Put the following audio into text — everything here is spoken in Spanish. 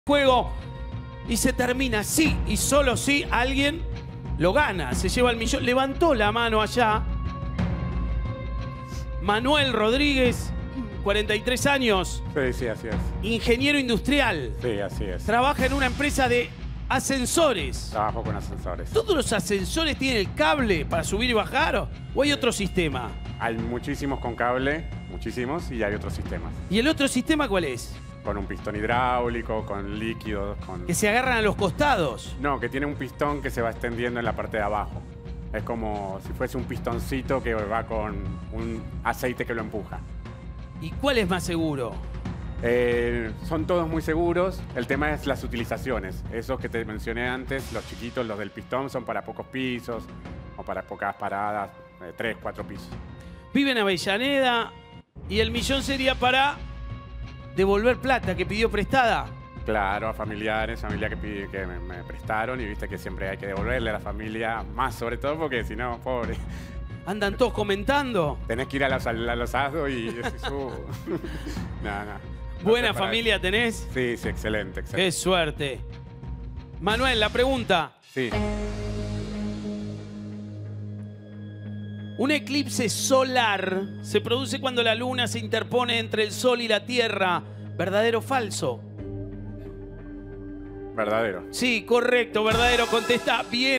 juego y se termina, sí y solo sí, alguien lo gana, se lleva el millón. Levantó la mano allá Manuel Rodríguez, 43 años. Sí, sí, así es. Ingeniero industrial. Sí, así es. Trabaja en una empresa de ascensores. Trabajo con ascensores. ¿Todos los ascensores tienen el cable para subir y bajar o hay otro sistema? Hay muchísimos con cable, muchísimos, y hay otros sistemas. ¿Y el otro sistema cuál es? Con un pistón hidráulico, con líquidos, con... Que se agarran a los costados. No, que tiene un pistón que se va extendiendo en la parte de abajo. Es como si fuese un pistoncito que va con un aceite que lo empuja. ¿Y cuál es más seguro? Son todos muy seguros. El tema es las utilizaciones. Esos que te mencioné antes, los chiquitos, los del pistón, son para pocos pisos o para pocas paradas, 3, 4 pisos. Vive en Avellaneda y el millón sería para devolver plata que pidió prestada. Claro, a familiares, familia que me prestaron, y viste que siempre hay que devolverle a la familia más, sobre todo porque si no, pobre. Andan todos comentando. Tenés que ir al asado y decís, no. ¿Buena familia tenés? Sí, sí, excelente, excelente. Qué suerte. Manuel, la pregunta. Sí. Un eclipse solar se produce cuando la luna se interpone entre el sol y la tierra. ¿Verdadero o falso? Verdadero. Sí, correcto, verdadero. Contesta bien.